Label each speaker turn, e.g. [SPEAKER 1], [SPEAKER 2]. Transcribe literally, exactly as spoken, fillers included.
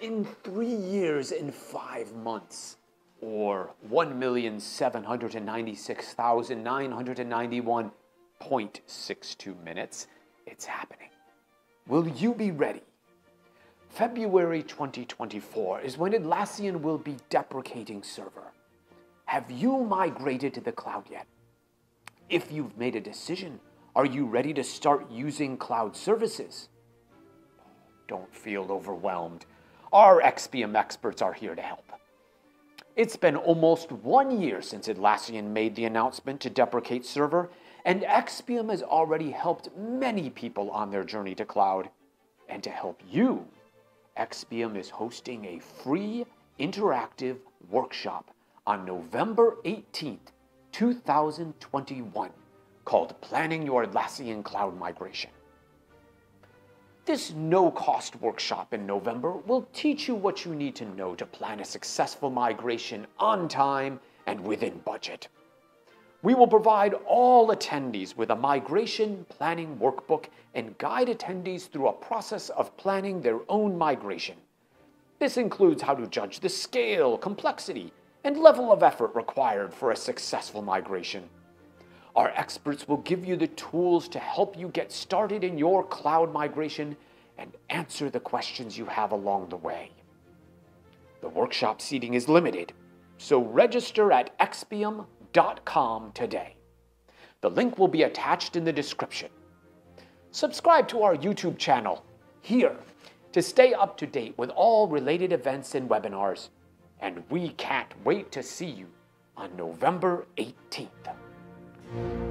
[SPEAKER 1] in three years and five months, or one million seven hundred ninety-six thousand nine hundred ninety-one point six two minutes, it's happening. Will you be ready? February twenty twenty-four is when Atlassian will be deprecating server. Have you migrated to the cloud yet? If you've made a decision, are you ready to start using cloud services? Don't feel overwhelmed. Our Expium experts are here to help. It's been almost one year since Atlassian made the announcement to deprecate server, and Expium has already helped many people on their journey to cloud. And to help you, Expium is hosting a free interactive workshop on November eighteenth, two thousand twenty-one, called Planning Your Atlassian Cloud Migration. This no-cost workshop in November will teach you what you need to know to plan a successful migration on time and within budget. We will provide all attendees with a migration planning workbook and guide attendees through a process of planning their own migration. This includes how to judge the scale, complexity, and level of effort required for a successful migration. Our experts will give you the tools to help you get started in your cloud migration and answer the questions you have along the way. The workshop seating is limited, so register at expium dot com today. The link will be attached in the description. Subscribe to our YouTube channel here to stay up to date with all related events and webinars. And we can't wait to see you on November eighteenth.